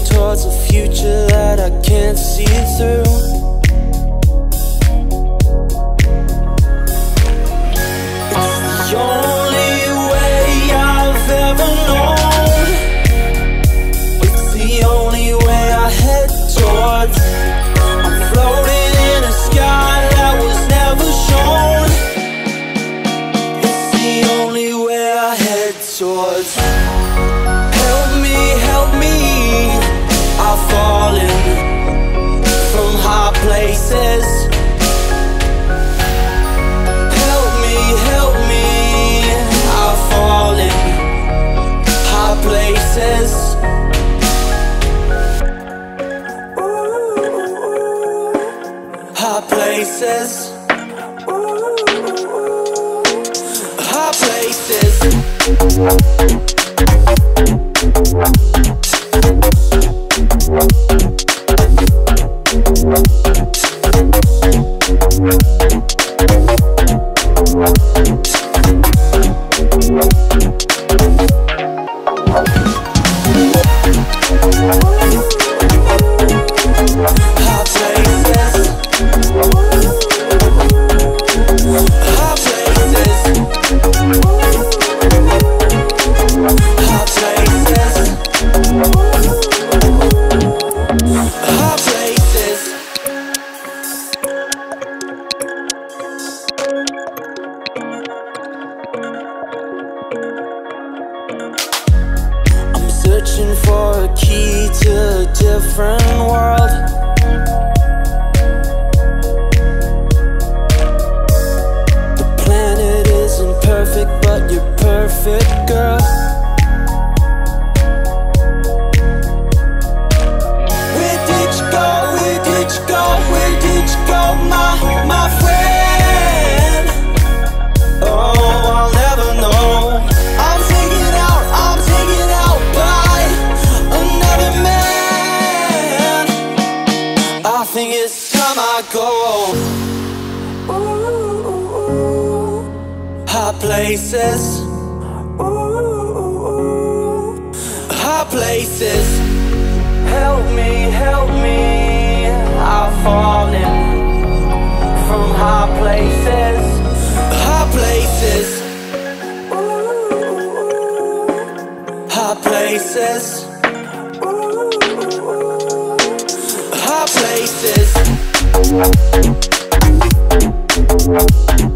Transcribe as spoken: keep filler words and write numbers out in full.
towards a future that I can't see through. It's the only way I've ever known. It's the only way I head towards. I'm floating in a sky that was never shown. It's the only way I head towards. Help me, help me, I've fallen from high places. Help me, help me, I've fallen high places. High places. High places. Searching for a key to a different world. The planet isn't perfect, but you're perfect, girl. Where did you go? Where did you go? Where did you go, my, my friend? Oh, I'll never know. I'm taken out, I'm taken out by another man. I think it's time I go. Ooh, high places. Ooh, high places. Help me, help me, I've fallen from high places. High places. High places. High places.